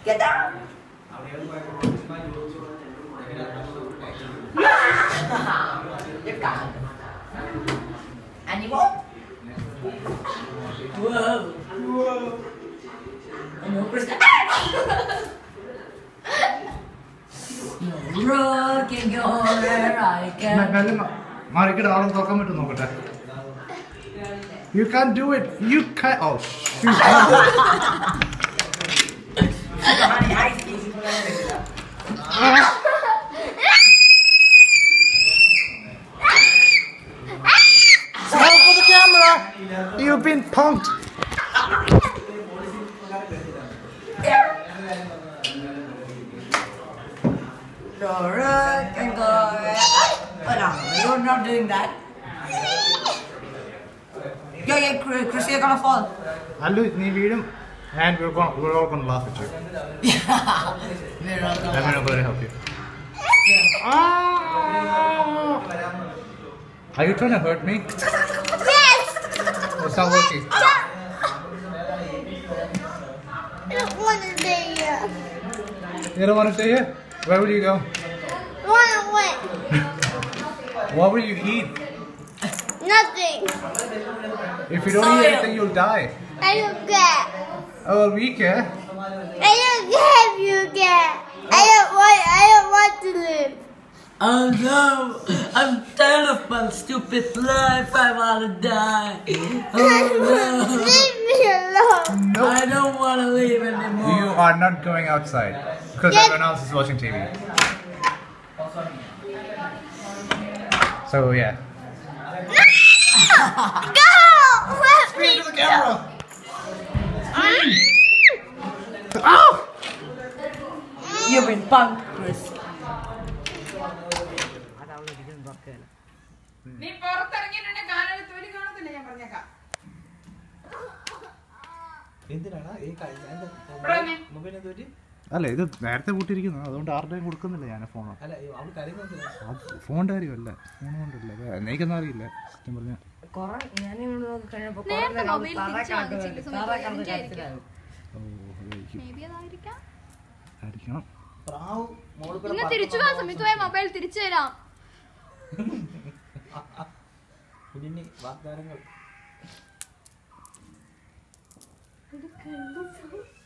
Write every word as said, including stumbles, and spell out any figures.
Get down! Get down! And you won't? Whoa! Whoa! And you're Chris. Rock and go where I can. You can't do it. You can't. Oh, shoot. Stop for the camera. You've been punked. Rock and go. Oh no, you're not doing that. Yeah, yeah, Chris, you're gonna fall. I'll do it. And we're going. We're all gonna laugh at you. Yeah, we're all gonna. And we're not going to help you. Oh! Are you trying to hurt me? Yes! It's not working. I don't want to stay here. You don't want to stay here? Where will you go? Run away. What will you eat? Nothing. If you don't Soil. eat anything, you'll die. I don't care. Oh, we care. I don't care if you care. I don't want. I don't want to live. Oh no, I'm tired of my stupid life. I wanna die. Oh Leave me alone. no, I don't wanna leave anymore. You are not going outside because Yes. everyone else is watching T V. So yeah. Go! Let me To the camera. go. Oh! You've been punked, Chris. നീ പുറത്തിറങ്ങിയിട്ടുണ്ടെ കാലൊരു തൊലി കാണത്തില്ല ഞാൻ പറഞ്ഞേക്കാം അല്ല ഇത് നേരത്തെ കൂട്ടിയിരിക്കുന്നു അതുകൊണ്ട് ആരുടെയും കൊടുക്കുന്നില്ല ഞാൻ ഫോൺ ഫോണിന്റെ കാര്യമല്ല ഫോൺ കൊണ്ടല്ല എനിക്കൊന്നും അറിയില്ല സത്യം പറഞ്ഞ നേരത്തെ മൊബൈൽ തിരിച്ചു വാങ്ങിച്ചില്ല സമയത്ത് എനിക്കായിരിക്കും. ഓ അതായിരിക്കും Maybe അതായിരിക്കാം. ആയിരിക്കണം ഇന്ന് തിരിച്ചു പോകാൻ സമയത്ത് പോയ മൊബൈൽ തിരിച്ചു തരാം. വാഗ്ദാനങ്ങൾ